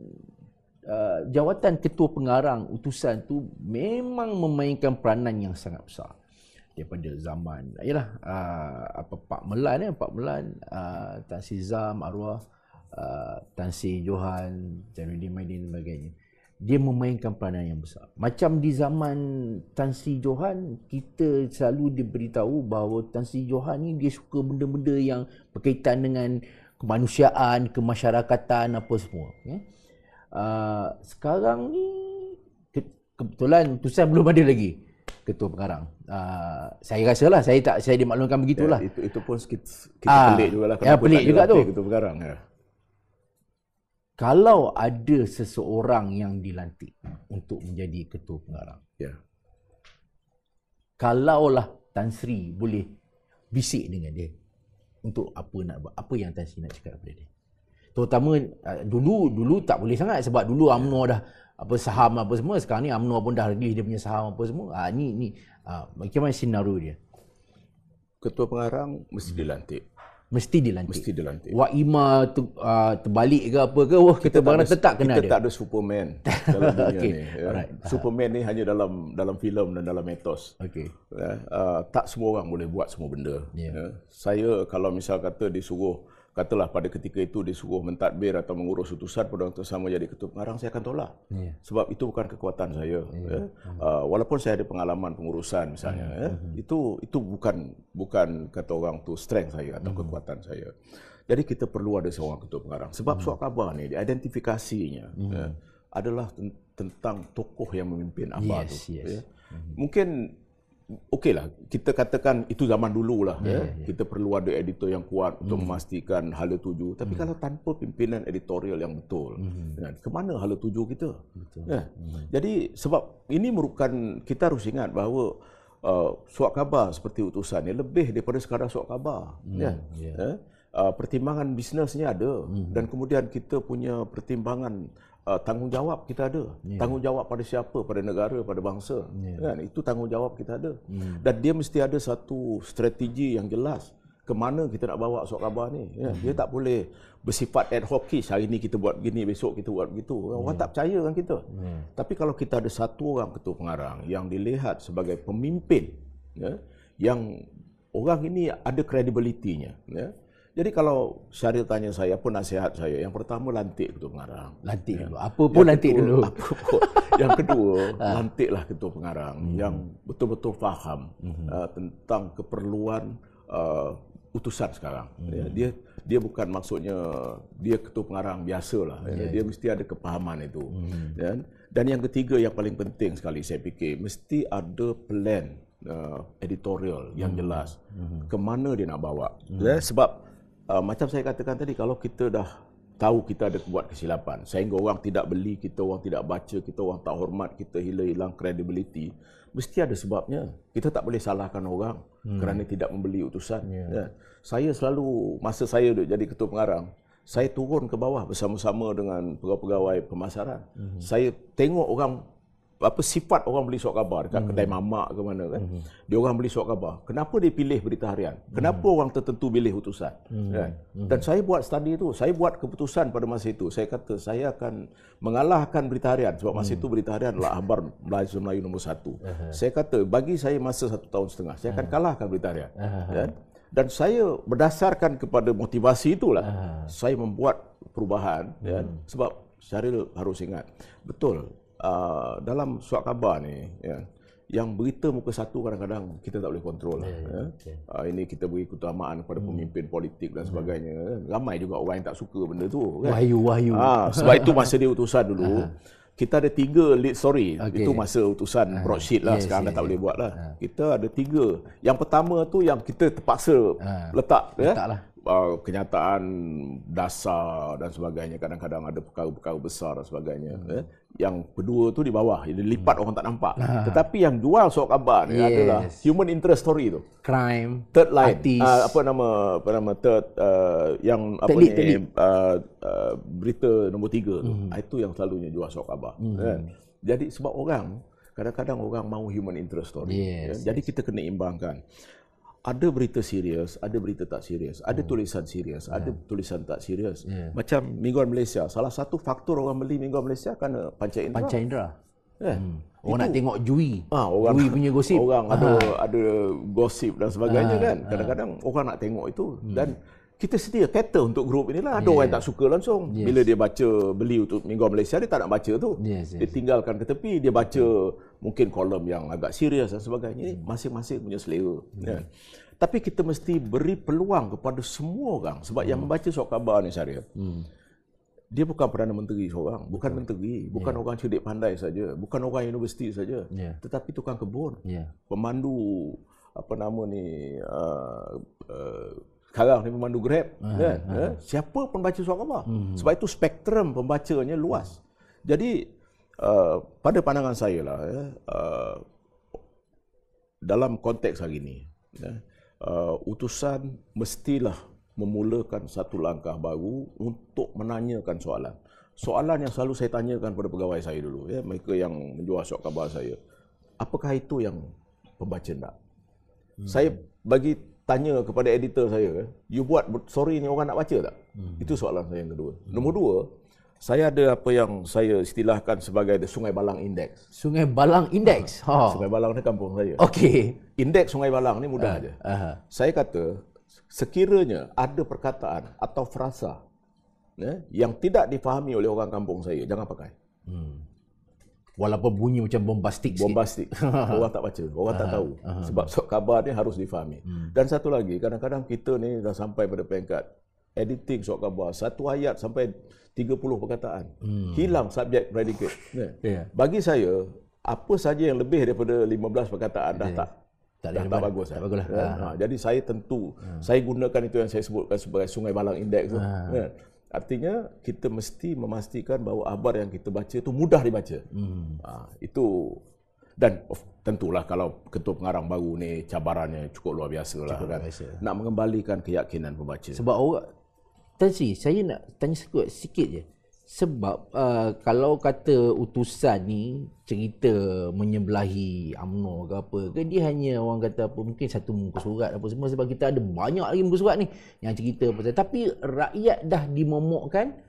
Uh, jawatan ketua pengarang utusan tu memang memainkan peranan yang sangat besar daripada zaman yalah uh, apa Pak Melan eh Pak Melan, uh, Tan Sri Zam arwah, uh, Tan Sri Johan, Jainuddin Maidin dan sebagainya. Dia memainkan peranan yang besar. Macam di zaman Tan Sri Johan, kita selalu diberitahu bahawa Tan Sri Johan ni dia suka benda-benda yang berkaitan dengan kemanusiaan, kemasyarakatan apa semua, ya. uh, sekarang ni ke, kebetulan utusan belum ada lagi ketua pengarang. Uh, saya rasalah saya tak saya dimaklumkan begitulah. Ya, itu itu pun kita, kita ah, pelik jugalah ya, pelik juga tu. Ketua pengarang ya. Kalau ada seseorang yang dilantik untuk menjadi ketua pengarang. Ya. Kalaulah Tan Sri boleh bisik dengan dia untuk apa nak buat, apa yang Tan Sri nak cakap kepada dia. Terutama uh, dulu dulu tak boleh sangat sebab dulu U M N O dah apa saham apa semua, sekarang ni U M N O pun dah release dia punya saham apa semua. Ah ni ni uh, bagaimana senario dia? Ketua pengarang mesti dilantik. Mesti dilantik. Mesti dilantik. Wak Ima tu, uh, terbalik ke apa ke, wah kita barang tetap kena kita ada. Kita tak ada Superman dalam dunia okay. ni. Ya. Alright. Superman ni hanya dalam dalam filem dan dalam mitos. Okey. Ya. Uh, tak semua orang boleh buat semua benda. Yeah. Ya. Saya kalau misal kata disuruh, katalah pada ketika itu disuruh mentadbir atau mengurus utusan pada waktu sama jadi ketua pengarang, saya akan tolak. Yeah. Sebab itu bukan kekuatan saya. Yeah. Ya. Uh, walaupun saya ada pengalaman pengurusan misalnya, yeah. ya. itu itu bukan bukan kata orang tu strength saya atau mm. kekuatan saya. Jadi kita perlu ada seorang ketua pengarang. Sebab mm. surat khabar ni, identifikasinya mm. ya, adalah tentang tokoh yang memimpin apa yes, tu. Yes. Ya. Mm. Mungkin okeylah, kita katakan itu zaman dulu lah. Yeah, ya. Yeah. Kita perlu ada editor yang kuat untuk mm. memastikan hala tuju. Tapi mm. kalau tanpa pimpinan editorial yang betul, mm. ya, ke mana hala tuju kita? Betul. Ya. Mm. Jadi sebab ini merupakan, kita harus ingat bahawa uh, surat khabar seperti utusan ni lebih daripada sekadar surat khabar. Mm. Ya. Yeah. Ya. Uh, pertimbangan bisnesnya ada mm. dan kemudian kita punya pertimbangan Uh, tanggungjawab kita ada. Yeah. Tanggungjawab pada siapa? Pada negara, pada bangsa. Yeah. Kan? Itu tanggungjawab kita ada. Mm. Dan dia mesti ada satu strategi yang jelas ke mana kita nak bawa surat khabar ni. Ya. Mm. Dia tak boleh bersifat ad hoc. Hari ni kita buat begini, besok kita buat begitu. Orang yeah. tak percaya kan kita. Yeah. Tapi kalau kita ada satu orang ketua pengarang yang dilihat sebagai pemimpin, ya, yang orang ini ada kredibilitinya, ya. Jadi kalau Syahril tanya saya, apa nasihat saya? Yang pertama, lantik ketua pengarang. Lantik ya. dulu. Apa pun yang lantik kedua, dulu. Apa pun. Yang kedua, lantiklah ketua pengarang hmm. yang betul-betul faham hmm. uh, tentang keperluan uh, utusan sekarang. Hmm. Ya, dia dia bukan maksudnya dia ketua pengarang biasalah. Ya. Ya. Dia mesti ada kepahaman itu. Hmm. Ya. Dan yang ketiga yang paling penting sekali saya fikir, mesti ada plan uh, editorial yang hmm. jelas. Hmm. Ke mana dia nak bawa. Hmm. Ya, sebab Uh, macam saya katakan tadi, kalau kita dah tahu kita ada buat kesilapan, sehingga orang tidak beli kita, orang tidak baca kita, orang tak hormat kita, hilang credibility, mesti ada sebabnya. Kita tak boleh salahkan orang hmm. kerana tidak membeli utusan. Yeah. Ya. Saya selalu, masa saya jadi ketua pengarang, saya turun ke bawah bersama-sama dengan pegawai-pegawai pemasaran. Hmm. Saya tengok orang, apa sifat orang beli surat khabar dekat hmm. kedai mamak ke mana kan. Hmm. Dia orang beli surat khabar. Kenapa dia pilih berita harian? Kenapa hmm. orang tertentu pilih utusan? Hmm. Kan? Hmm. Dan saya buat studi itu, saya buat keputusan pada masa itu. Saya kata saya akan mengalahkan berita harian sebab masa hmm. itu berita harian adalah khabar Melayu Melayu nombor satu. Uh-huh. Saya kata bagi saya masa satu tahun setengah, saya akan kalahkan berita harian. Uh-huh. Kan? Dan saya berdasarkan kepada motivasi itulah uh-huh. saya membuat perubahan. Hmm. Kan? Sebab Syahril harus ingat, betul. Uh, dalam surat khabar ni, ya, yang berita muka satu kadang-kadang kita tak boleh kontrol. Yeah, ya. Okay. Uh, ini kita beri keutamaan kepada hmm. pemimpin politik dan sebagainya. Hmm. Ramai juga orang yang tak suka benda tu. Kan? Wahyu-wahyu. Uh, sebab itu masa dia utusan dulu, kita ada tiga lead story. Okay. Itu masa utusan uh, broadsheet lah. Yes, sekarang yes, dah tak yes. boleh buat lah. Uh. Kita ada tiga. Yang pertama tu yang kita terpaksa uh, letak. Letaklah. Ya? Uh, kenyataan dasar dan sebagainya, kadang-kadang ada perkara-perkara besar dan sebagainya. Hmm. Eh. Yang kedua tu di bawah, dia lipat hmm. orang tak nampak. Ha. Tetapi yang jual surat khabar ni yes. adalah human interest story tu. Crime, third line, uh, apa nama apa nama third uh, yang apa telik, ni telik. Uh, uh, berita nombor tiga tu. Hmm. Itu yang selalunya jual surat khabar. Hmm. Kan? Jadi sebab orang kadang-kadang orang mahu human interest story. Yes. Ya? Jadi kita kena imbangkan. Ada berita serius, ada berita tak serius. Ada hmm. tulisan serius, yeah. ada tulisan tak serius. Yeah. Macam Mingguan Malaysia, salah satu faktor orang beli Mingguan Malaysia kerana panca indera. Panca indera. Yeah. Hmm. Orang itu, nak tengok Jui. Ah, orang, Jui punya gosip. Orang ada ada gosip dan sebagainya ah, kan. Kadang-kadang ah. orang nak tengok itu hmm. dan kita sedia cater untuk grup inilah. Ada yeah. orang yang tak suka langsung. Yes. Bila dia baca, beli untuk Mingguan Malaysia, dia tak nak baca tu. Yes, yes. Dia tinggalkan ke tepi, dia baca hmm. mungkin kolom yang agak serius dan sebagainya. Hmm. Masing-masing punya selera. Hmm. Kan? Tapi kita mesti beri peluang kepada semua orang. Sebab hmm. yang membaca surat khabar ni, Syahril, hmm. dia bukan Perdana Menteri seorang, bukan menteri, bukan yeah. orang cerdik pandai saja, bukan orang universiti saja, yeah. tetapi tukang kebun, yeah. pemandu apa nama ni uh, uh, sekarang ni pemandu Grab, uh, kan? Uh. Eh? Siapa pembaca surat khabar? Hmm. Sebab itu spektrum pembacanya luas. Jadi uh, pada pandangan saya lah, ya, uh, dalam konteks hari ini, ya, uh, utusan mestilah memulakan satu langkah baru untuk menanyakan soalan. Soalan yang selalu saya tanyakan pada pegawai saya dulu, ya, mereka yang menjual surat khabar saya, apakah itu yang pembaca nak? Hmm. Saya bagi tanya kepada editor saya, you buat story ni orang nak baca tak? Hmm. Itu soalan saya yang kedua. Hmm. Nombor dua, saya ada apa yang saya istilahkan sebagai the Sungai Balang Index. Sungai Balang Index? Ha. Sungai Balang ni kampung saya. Okey. Indeks Sungai Balang ni mudah uh, aja. Uh-huh. Saya kata, sekiranya ada perkataan atau frasa ya, yang tidak difahami oleh orang kampung saya, jangan pakai. Hmm. Walaupun bunyi macam bombastik sikit. Bombastik. Orang tak baca, orang aha, tak tahu. Aha. Sebab khabar ni harus difahami. Hmm. Dan satu lagi, kadang-kadang kita ni dah sampai pada peringkat editing surat khabar, satu ayat sampai tiga puluh perkataan. Hmm. Hilang subjek predicate. Yeah. Bagi saya, apa saja yang lebih daripada lima belas perkataan dah tak tak, dah tak bagus. Tak bagus lah. Ya? Ha, jadi saya tentu, ha. saya gunakan itu yang saya sebutkan sebagai Sungai Balang Index. Ha. Ya? Artinya kita mesti memastikan bahawa akhbar yang kita baca itu mudah dibaca. Hmm. Ha, itu dan of, tentulah kalau ketua pengarang baru ni cabarannya cukup luar biasa lah kan. Biasa. Nak mengembalikan keyakinan pembaca. Sebab orang Tan Sri, saya nak tanya sikit, sikit je. Sebab uh, kalau kata utusan ni cerita menyebelahi U M N O ke apa ke, dia hanya orang kata apa mungkin satu muka surat apa semua, sebab kita ada banyak lagi muka surat ni yang cerita pasal, tapi rakyat dah dimomokkan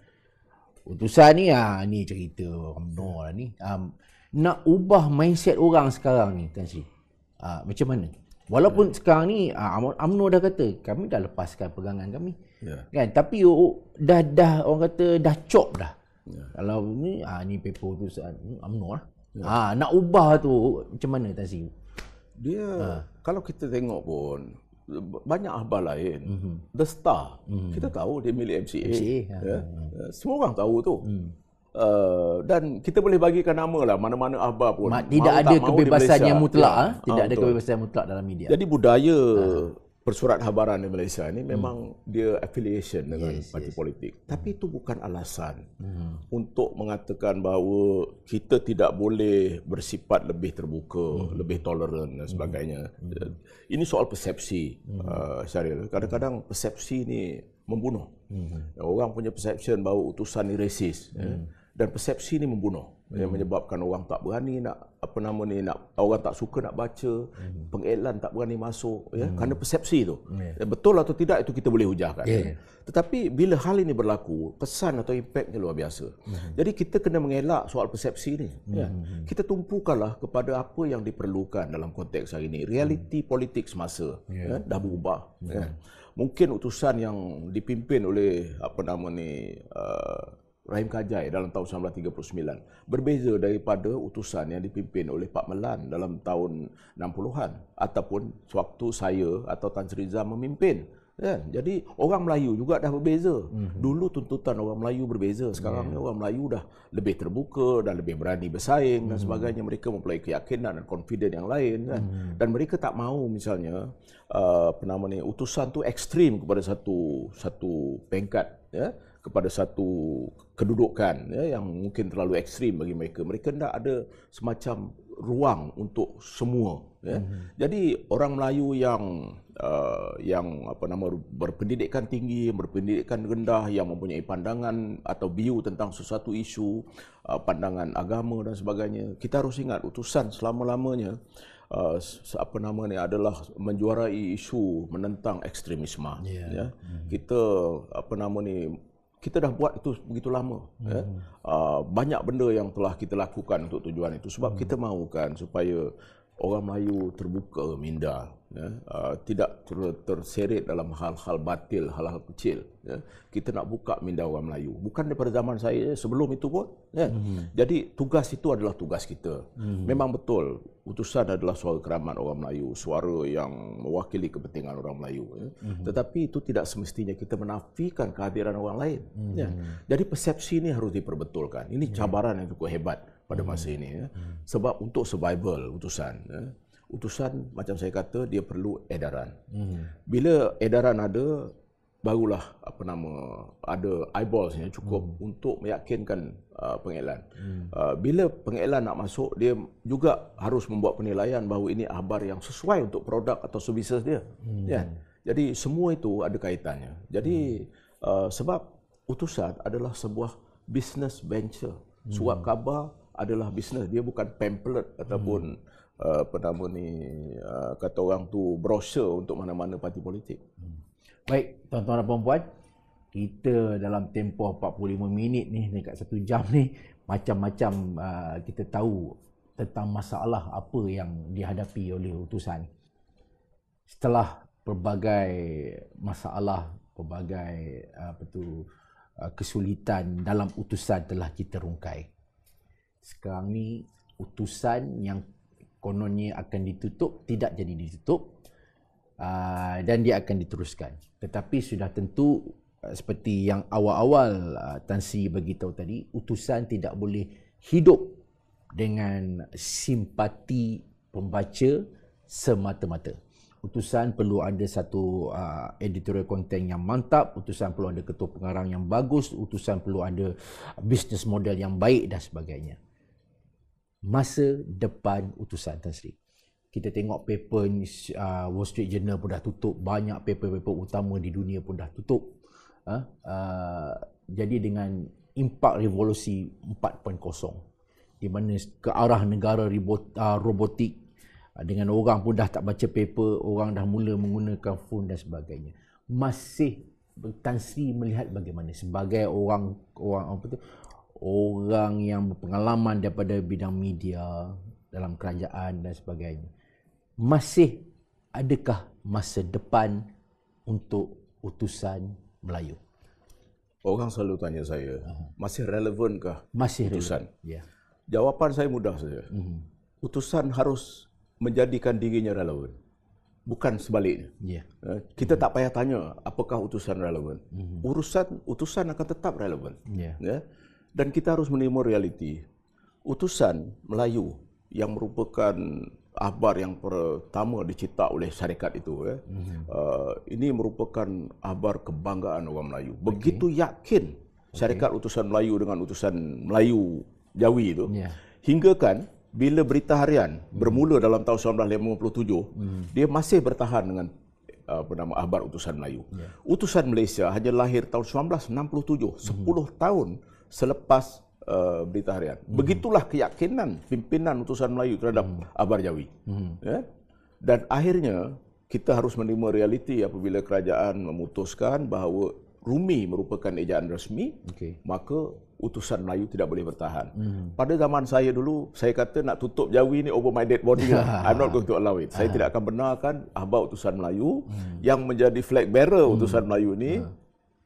utusan ni ah ni cerita U M N O lah ni. Um, nak ubah mindset orang sekarang ni Tan Sri. Uh, macam mana? Walaupun hmm. sekarang ni uh, U M N O dah kata kami dah lepaskan pegangan kami. Yeah. Kan, tapi oh, dah dah orang kata dah cop dah. Yeah. Kalau ni ah ni paper utusan U M N O lah. Yeah. Ah nak ubah tu macam mana Tan Sri? Dia ha. Kalau kita tengok pun banyak akhbar lain. Mm-hmm. The Star, mm-hmm. kita tahu dia milik M C A. M C A ha. Ya. Semua orang tahu tu. Mm. Uh, dan kita boleh bagikan nama lah mana-mana akhbar pun. Ma, tidak ada kebebasan yang mutlak. Ya. Ha? Tidak ha, ada betul. kebebasan yang mutlak dalam media. Jadi budaya ha. persurat habaran di Malaysia ni memang hmm. dia affiliation dengan yes, parti yes. politik. Tapi itu bukan alasan hmm. untuk mengatakan bahawa kita tidak boleh bersifat lebih terbuka, hmm. lebih toleran dan sebagainya. Hmm. Ini soal persepsi, hmm. uh, Syaril. Kadang-kadang persepsi ni membunuh. Hmm. Orang punya perception bahawa utusan ni resis. Hmm. Ya. Dan persepsi ni membunuh. Hmm. Yang menyebabkan orang tak berani nak apa nama ni nak orang tak suka nak baca, hmm. pengiklan tak berani masuk ya, hmm. kerana persepsi tu. Yeah. Betul atau tidak itu kita boleh hujahkan. Yeah. Tetapi bila hal ini berlaku, kesan atau impaknya luar biasa. Hmm. Jadi kita kena mengelak soal persepsi ni. Hmm. Ya. Kita tumpukanlah kepada apa yang diperlukan dalam konteks hari ini. Realiti hmm. politik semasa yeah. ya, dah berubah. Hmm. Ya. Mungkin utusan yang dipimpin oleh apa nama ni uh, Rahim Kajai dalam tahun seribu sembilan ratus tiga puluh sembilan berbeza daripada utusan yang dipimpin oleh Pak Melan dalam tahun enam puluhan ataupun sewaktu saya atau Tan Sri Zam memimpin. Ya, jadi orang Melayu juga dah berbeza. Mm-hmm. Dulu tuntutan orang Melayu berbeza, sekarang yeah. ni orang Melayu dah lebih terbuka dan lebih berani bersaing mm-hmm. dan sebagainya. Mereka mempunyai keyakinan dan confident yang lain kan. Mm-hmm. Dan mereka tak mahu misalnya uh, apa nama ni utusan tu ekstrim kepada satu satu peringkat ya, kepada satu kedudukan ya, yang mungkin terlalu ekstrim bagi mereka. Mereka hendak ada semacam ruang untuk semua. Ya. Mm-hmm. Jadi orang Melayu yang uh, yang apa nama berpendidikan tinggi, berpendidikan rendah, yang mempunyai pandangan atau view tentang sesuatu isu, uh, pandangan agama dan sebagainya, kita harus ingat utusan selama-lamanya uh, apa nama ni adalah menjuarai isu menentang ekstremisme. Yeah. Ya. Mm-hmm. Kita apa nama ni kita dah buat itu begitu lama. Hmm. Ya. Uh, banyak benda yang telah kita lakukan untuk tujuan itu. Sebab hmm. kita mahukan supaya orang Melayu terbuka, minda, ya, uh, tidak ter, terseret dalam hal-hal batil, hal-hal kecil. Ya. Kita nak buka minda orang Melayu. Bukan daripada zaman saya, sebelum itu pun. Ya. Mm-hmm. Jadi tugas itu adalah tugas kita. Mm-hmm. Memang betul, utusan adalah suara keramat orang Melayu, suara yang mewakili kepentingan orang Melayu. Ya. Mm-hmm. Tetapi itu tidak semestinya kita menafikan kehadiran orang lain. Mm-hmm. Ya. Jadi persepsi ini harus diperbetulkan. Ini cabaran yang cukup hebat pada masa ini. Ya. Mm-hmm. Sebab untuk survival utusan, ya, utusan macam saya kata dia perlu edaran. Hmm. Bila edaran ada, barulah apa nama ada eyeballs-nya cukup hmm. untuk meyakinkan uh, pengiklan. Hmm. Uh, bila pengiklan nak masuk, dia juga harus membuat penilaian bahawa ini akhbar yang sesuai untuk produk atau servis dia. Hmm. Ya. Jadi semua itu ada kaitannya. Jadi hmm. uh, sebab utusan adalah sebuah business venture. Hmm. Surat khabar adalah bisnes, dia bukan pamphlet ataupun hmm. Uh, apa nama ni, uh, kata orang tu brosur untuk mana-mana parti politik. Hmm. Baik, tuan-tuan dan puan-puan, kita dalam tempoh empat puluh lima minit ni, dekat satu jam ni, macam-macam uh, kita tahu tentang masalah apa yang dihadapi oleh utusan. Setelah pelbagai masalah, pelbagai uh, apa tu, uh, kesulitan dalam utusan telah kita rungkai. Sekarang ni utusan yang kononnya akan ditutup, tidak jadi ditutup, uh, dan dia akan diteruskan. Tetapi sudah tentu uh, seperti yang awal-awal uh, Tan Sri beritahu tadi, utusan tidak boleh hidup dengan simpati pembaca semata-mata. Utusan perlu ada satu uh, editorial content yang mantap, utusan perlu ada ketua pengarang yang bagus, utusan perlu ada business model yang baik dan sebagainya. Masa depan utusan, Tan Sri, kita tengok paper uh, Wall Street Journal pun dah tutup, banyak paper-paper utama di dunia pun dah tutup. Uh, uh, jadi dengan impak revolusi empat titik kosong, di mana ke arah negara robot, uh, robotik, uh, dengan orang pun dah tak baca paper, orang dah mula menggunakan phone dan sebagainya. Masih Tan Sri melihat bagaimana sebagai orang orang apa tu, orang yang berpengalaman daripada bidang media, dalam kerajaan dan sebagainya, masih adakah masa depan untuk utusan Melayu? Orang selalu tanya saya, masih relevankah masih utusan? Relevan. Yeah. Jawapan saya mudah saja. Mm-hmm. Utusan harus menjadikan dirinya relevan, bukan sebaliknya. Yeah. Kita mm-hmm. tak payah tanya apakah utusan relevan. Mm-hmm. Urusan utusan akan tetap relevan. Yeah. Ya. Dan kita harus menerima realiti. Utusan Melayu yang merupakan akhbar yang pertama dicetak oleh syarikat itu, ya, mm-hmm. uh, ini merupakan akhbar kebanggaan orang Melayu. Begitu okay. yakin syarikat okay. utusan Melayu dengan utusan Melayu Jawi itu, yeah. hingga kan bila Berita Harian mm-hmm. bermula dalam tahun sembilan belas lima puluh tujuh, mm-hmm. dia masih bertahan dengan apa nama akhbar utusan Melayu. Yeah. Utusan Malaysia hanya lahir tahun sembilan belas enam puluh tujuh, mm-hmm. sepuluh tahun selepas uh, Berita Harian. Mm-hmm. Begitulah keyakinan pimpinan utusan Melayu terhadap mm-hmm. akhbar Jawi. Mm-hmm. Ya? Dan akhirnya kita harus menerima realiti apabila kerajaan memutuskan bahawa Rumi merupakan ejaan resmi, okay. maka utusan Melayu tidak boleh bertahan. Mm-hmm. Pada zaman saya dulu, saya kata nak tutup Jawi ni over my dead body lah. I'm not going to allow it. Saya tidak akan benarkan akhbar utusan Melayu mm. yang menjadi flag bearer mm. utusan Melayu ni mm.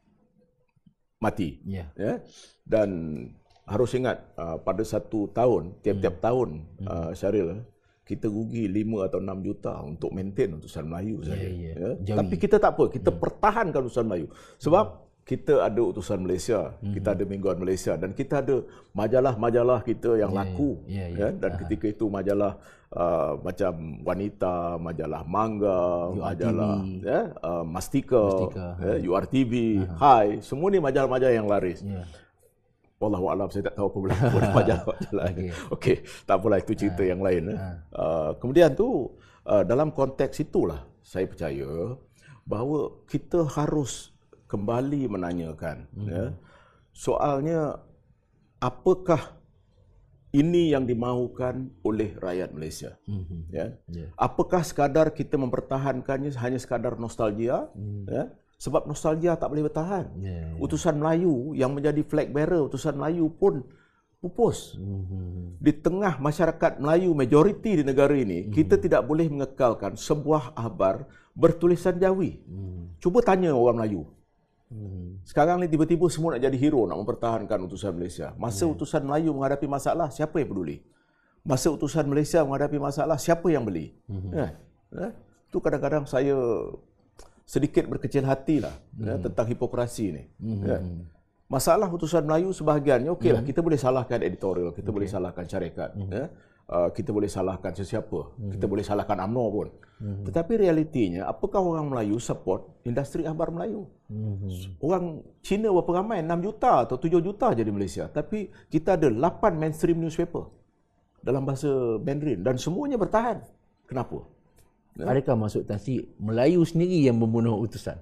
mati. Yeah. Ya? Dan harus ingat, uh, pada satu tahun, tiap-tiap hmm. tahun, uh, Syahril, kita rugi lima atau enam juta untuk maintain utusan Melayu saja. Yeah, yeah. Ya? Tapi kita tak apa, kita hmm. pertahankan utusan Melayu. Sebab hmm. kita ada utusan Malaysia, hmm. kita ada Mingguan Malaysia, dan kita ada majalah-majalah kita yang yeah, laku. Yeah, yeah, yeah. Ya? Dan uh-huh. ketika itu majalah uh, macam Wanita, majalah Mangga, U R T V, majalah ya, uh, Mastika, Mastika ya, U R T V, uh-huh. Hai, semua ni majalah-majalah yang laris. Yeah. Wallahualam, saya tak tahu apa berlaku pada majalah-majalah. Okey, okay, tak apalah, itu cerita uh, yang lain. Uh. Uh, kemudian tu, uh, dalam konteks itulah saya percaya bahawa kita harus kembali menanyakan. Mm-hmm. Ya, soalnya, apakah ini yang dimaukan oleh rakyat Malaysia? Mm-hmm. Ya? Yeah. Apakah sekadar kita mempertahankannya hanya sekadar nostalgia? Mm. Ya? Sebab nostalgia tak boleh bertahan. Yeah, yeah. Utusan Melayu yang menjadi flag bearer, utusan Melayu pun pupus. Mm-hmm. Di tengah masyarakat Melayu majoriti di negara ini, mm-hmm. kita tidak boleh mengekalkan sebuah akhbar bertulisan Jawi. Mm-hmm. Cuba tanya orang Melayu. Mm-hmm. Sekarang ni tiba-tiba semua nak jadi hero, nak mempertahankan utusan Malaysia. Masa yeah. utusan Melayu menghadapi masalah, siapa yang peduli? Masa utusan Malaysia menghadapi masalah, siapa yang beli? Mm-hmm. Ya, ya? Itu kadang-kadang saya sedikit berkecil hati lah mm-hmm. ya, tentang hipokrasi ni. Mm-hmm. Ya. Masalah utusan Melayu sebahagiannya okeylah, mm-hmm. kita boleh salahkan editorial, kita okay. boleh salahkan syarikat, mm-hmm. ya. uh, kita boleh salahkan sesiapa, mm-hmm. kita boleh salahkan U M N O pun. Mm-hmm. Tetapi realitinya, apakah orang Melayu support industri akhbar Melayu? Mm-hmm. Orang Cina berapa ramai? enam juta atau tujuh juta je di Malaysia. Tapi kita ada lapan mainstream newspaper dalam bahasa Mandarin dan semuanya bertahan. Kenapa? Ya? Adakah maksud Tan Sri Melayu sendiri yang membunuh utusan?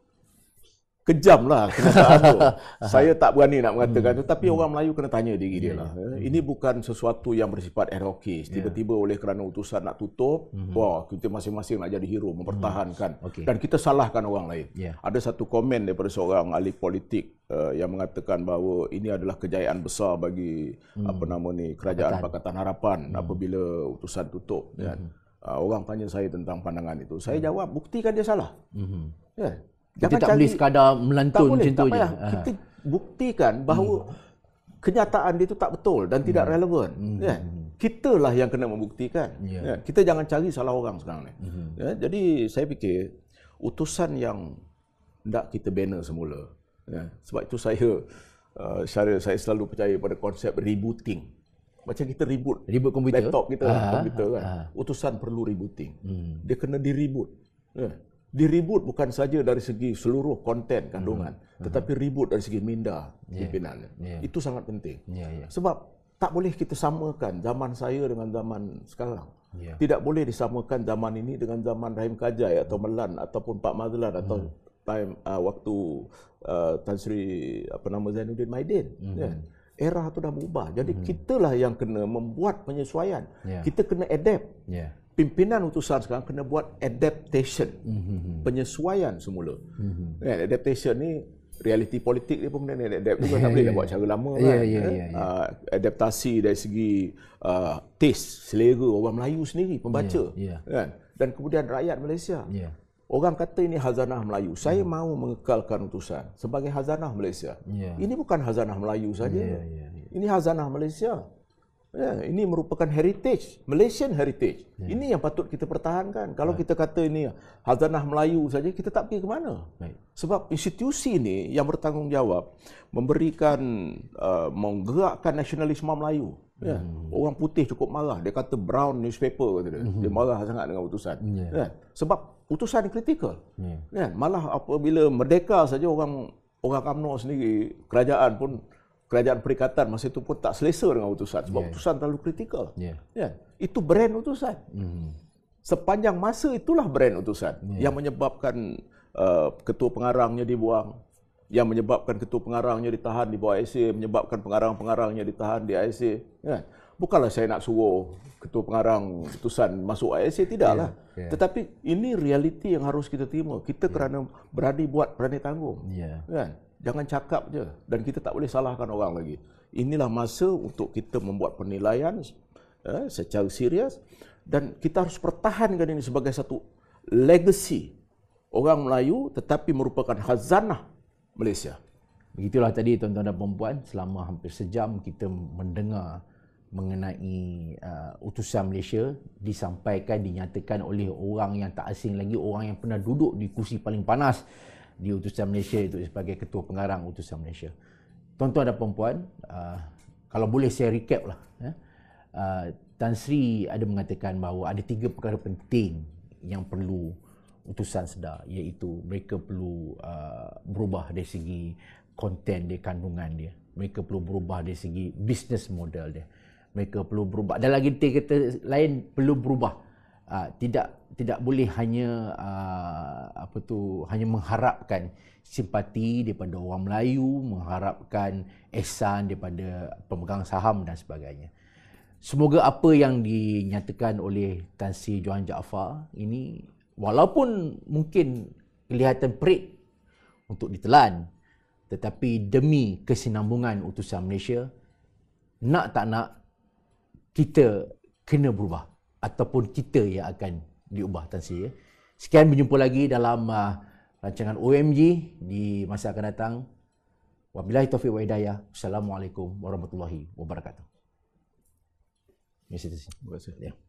Kejam lah kenyataan tu. Saya tak berani nak mengatakan hmm. tu, tapi hmm. orang Melayu kena tanya diri dia yeah, lah. Yeah. Ini bukan sesuatu yang bersifat erokis. Tiba-tiba yeah. oleh kerana utusan nak tutup, hmm. wah, kita masing-masing nak jadi hero, mempertahankan. Hmm. Okay. Dan kita salahkan orang lain. Yeah. Ada satu komen daripada seorang ahli politik uh, yang mengatakan bahawa ini adalah kejayaan besar bagi hmm. apa nama ni Kerajaan Pakatan, Pakatan Harapan hmm. apabila utusan tutup. Hmm. Kan? Uh, orang tanya saya tentang pandangan itu. Saya hmm. jawab, buktikan dia salah. Hmm. Ya. Kita Jangan tak cari, boleh sekadar melantun macam tu je. Kita buktikan bahawa hmm. kenyataan dia itu tak betul dan hmm. tidak relevan. Hmm. Ya. Kitalah yang kena membuktikan. Yeah. Ya. Kita jangan cari salah orang sekarang ni. Hmm. Ya. Jadi saya fikir utusan yang hendak kita banner semula. Ya. Sebab itu saya uh, saya, saya selalu percaya pada konsep rebooting. Macam kita reboot, reboot komputer. laptop kita, Aha. komputer kan. Aha. Utusan perlu rebooting. Hmm. Dia kena di-reboot. Ya. Di-reboot bukan saja dari segi seluruh konten kandungan, hmm. tetapi reboot dari segi minda yeah. pimpinan. Yeah. Itu sangat penting. Yeah, yeah. Sebab tak boleh kita samakan zaman saya dengan zaman sekarang. Yeah. Tidak boleh disamakan zaman ini dengan zaman Rahim Kajai atau Melan ataupun Pak Mazlan hmm. atau time uh, waktu uh, Tan Sri apa nama Zainuddin Maidin. Hmm. Yeah. Era itu dah berubah. Jadi hmm. kitalah yang kena membuat penyesuaian. Yeah. Kita kena adapt. Yeah. Pimpinan utusan sekarang kena buat adaptation, mm-hmm. penyesuaian semula. Mm-hmm. Ya, adaptation ni realiti politik dia pun kena adapt juga, tak boleh nak buat cara lama kan. Yeah, yeah, yeah, yeah. Uh, adaptasi dari segi uh, taste, selera orang Melayu sendiri, pembaca. Yeah, yeah. Kan? Dan kemudian rakyat Malaysia. Yeah. Orang kata ini hazanah Melayu. Saya mm. mahu mengekalkan utusan sebagai hazanah Malaysia. Yeah. Ini bukan hazanah Melayu saja. Yeah, yeah, yeah. Ini hazanah Malaysia. Ya, ini merupakan heritage, Malaysian heritage. Ya. Ini yang patut kita pertahankan. Kalau Baik. kita kata ini hazanah Melayu saja, kita tak pergi ke mana? Baik. Sebab institusi ini yang bertanggungjawab memberikan, uh, menggerakkan nasionalisme Melayu. Ya. Hmm. Orang putih cukup marah. Dia kata brown newspaper. Kata dia. Hmm. dia marah sangat dengan utusan. Ya. Ya. Sebab utusan kritikal. Ya. Ya. Malah apabila merdeka saja orang orang U M N O sendiri, kerajaan pun, Kerajaan Perikatan masa itu pun tak selesa dengan utusan sebab yeah. utusan terlalu kritikal. Yeah. Ya, itu brand utusan. Mm. Sepanjang masa itulah brand utusan yeah. yang menyebabkan uh, ketua pengarangnya dibuang, yang menyebabkan ketua pengarangnya ditahan di bawah I C A, menyebabkan pengarang-pengarangnya ditahan di I C A. Ya. Bukanlah saya nak suruh ketua pengarang utusan masuk I C A, tidaklah. Yeah. Yeah. Tetapi ini realiti yang harus kita terima. Kita yeah. kerana berani buat, berani tanggung. Yeah. Kan? Jangan cakap je dan kita tak boleh salahkan orang lagi. Inilah masa untuk kita membuat penilaian eh, secara serius dan kita harus pertahankan ini sebagai satu legacy orang Melayu tetapi merupakan khazanah Malaysia. Begitulah tadi tuan-tuan dan puan-puan, selama hampir sejam kita mendengar mengenai uh, utusan Malaysia disampaikan, dinyatakan oleh orang yang tak asing lagi, orang yang pernah duduk di kursi paling panas di utusan Malaysia itu sebagai ketua pengarang utusan Malaysia. Tuan-tuan dan puan-puan, uh, kalau boleh saya recap lah. Ya. Uh, Tan Sri ada mengatakan bahawa ada tiga perkara penting yang perlu utusan sedar, iaitu mereka perlu uh, berubah dari segi konten dia, kandungan dia. Mereka perlu berubah dari segi business model dia. Mereka perlu berubah. Dan lagi tiga kata lain perlu berubah. Uh, tidak tidak boleh hanya uh, apa tu hanya mengharapkan simpati daripada orang Melayu, mengharapkan ihsan daripada pemegang saham dan sebagainya. Semoga apa yang dinyatakan oleh Tan Sri Johan Jaafar ini, walaupun mungkin kelihatan perik untuk ditelan, tetapi demi kesinambungan utusan Malaysia, nak tak nak, kita kena berubah. Ataupun kita yang akan diubah, Tan Sri. Ya. Sekian, berjumpa lagi dalam uh, rancangan O M G di masa akan datang. Wabillahi taufiq wa hidayah. Assalamualaikum warahmatullahi wabarakatuh. Terima kasih. Terima kasih. Ya.